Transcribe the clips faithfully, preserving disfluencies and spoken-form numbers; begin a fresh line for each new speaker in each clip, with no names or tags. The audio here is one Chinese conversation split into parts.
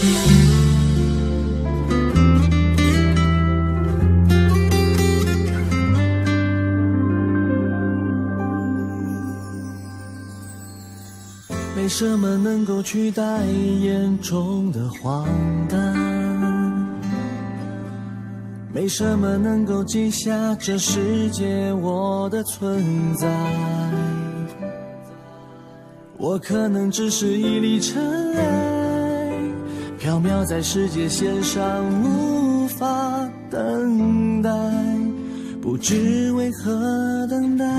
没什么能够取代眼中的荒诞，没什么能够记下这世界我的存在。我可能只是一粒尘埃，飘渺在世界线上，无法等待，不知为何等待。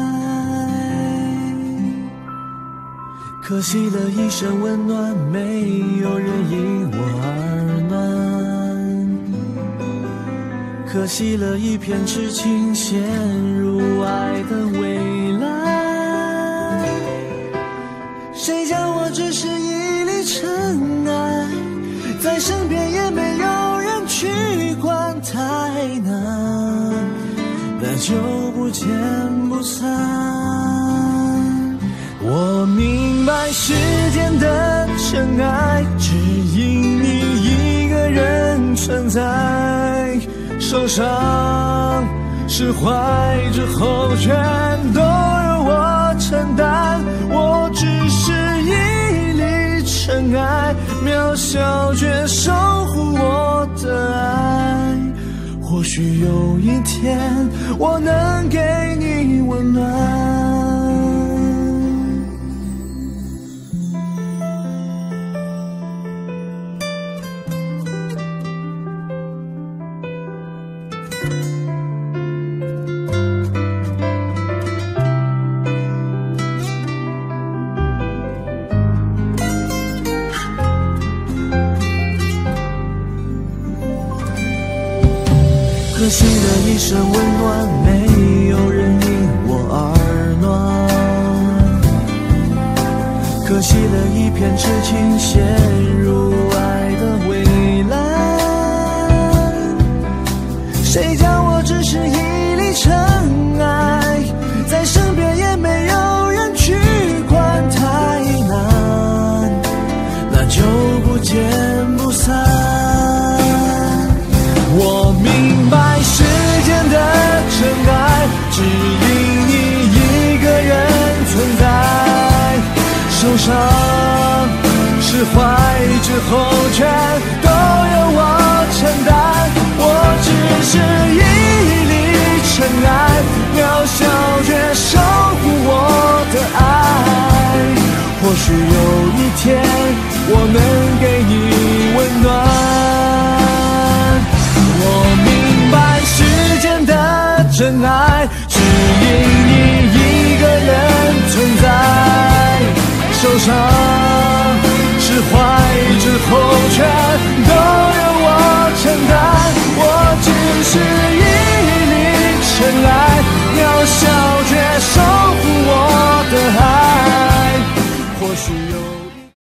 可惜了一身温暖，没有人因我而暖。可惜了一片痴情，陷入爱的未来。谁叫我只是一粒尘埃，在身边也没有人去管，太难，但就不见不散。我明白时间的尘埃，只因你一个人存在。受伤释怀之后，全都由我承担。我只是一粒尘埃，渺小却守护我的爱。或许有一天，我能给你温暖。可惜了一身温暖，没有人因我而暖。可惜了一片痴情，陷入爱的未来。谁叫我只是一粒尘埃，在身边也没有人去管，太难，那就不见不散。我明白时间的尘埃，只因你一个人存在。受伤释怀之后，全都由我承担。我只是一粒尘埃，